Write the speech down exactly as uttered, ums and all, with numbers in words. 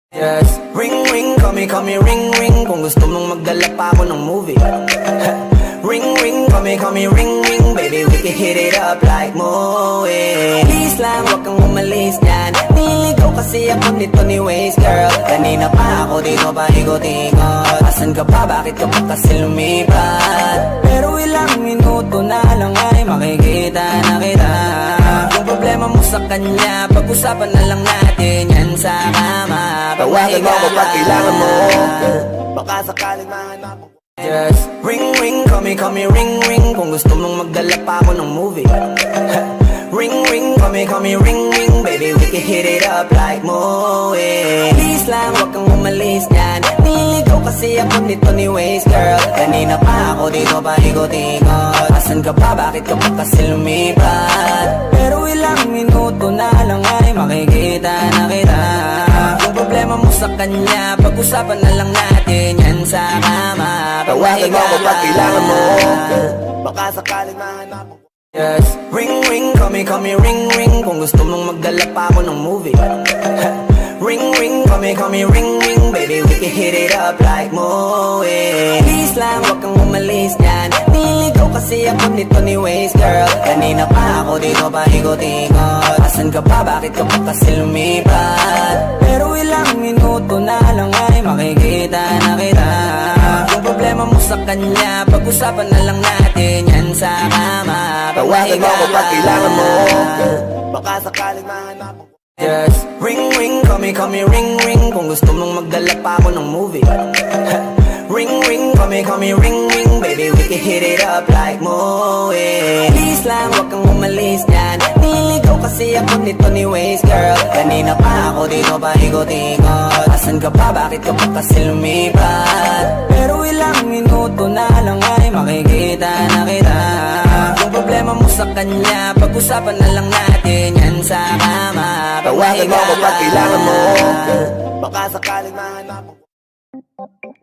Just ring ring, call me, call me ring ring. Kung gusto mong magdala pa ako ng movie. Ring ring, call me, call me ring ring. Baby, we can hit it up like movie. Please lang, wag kang umalis dyan. Niligaw kasi ako nito ni Waze girl. Kanina pa ako dito paikot-ikot. Asan ka pa, bakit ka pa kasi lumipat? Pero ilang minuto na lang ay makikita na kita. Kung problema mo sa kanya, pag-usapan na lang natin yan sa kama. Tawagan mo ako pag kailangan mo. Baka sakaling mahanap mo. Just ring ring, call me, call me ring ring. Kung gusto mong magdala pa ako ng movie. Ring ring, call me, call me ring ring. Baby, we can hit it up like movie. Please lang, wag kang umalis dyan. Niligaw kasi ako nito ni Waze girl. Kanina pa ako dito paikot-ikot. Asan ka pa, bakit ka pa kasi lumipat? Pero ilang minuto na lang ay makikita na kita. Kung problema mo sa kanya, pag-usapan na lang natin yan sa kama. Tawagan mo ako pag kailangan mo. Baka sakaling mahanap mo. Just ring ring, call me, call me ring ring. Kung gusto mong magdala pa ako ng movie. Ring ring, call me, call me ring ring. Baby, we can hit it up like movie. Please lang, wag kang umalis dyan. Niligaw kasi ako nito ni Waze girl. Kanina pa ako dito paikot-ikot. Asan ka pa, bakit ka pa kasi lumipat? Pero ilang minuto na lang ay makikita na kita. Kung problema mo sa kanya, pag-usapan na lang natin yan sa kama. Tawagan mo ako pag kailangan mo. Baka sakaling mahanap mo. Just ring ring, call me, call me ring ring. Kung gusto mong magdala pa ako ng movie. Ring ring, call me, call me ring ring. Baby, we can hit it up like movie. Please lang, wag kang umalis dyan. Niligaw kasi ako nito ni Waze girl. Kanina pa ako dito paikot-ikot. Asan ka pa, bakit ka pa kasi lumipat? Pero ilang minuto na lang ay makikita na kita. Kung problema mo sa kanya, pag-usapan na lang natin yan sa kama. Tawagan mo ako pag kailangan mo. Baka sakaling mahanap mo.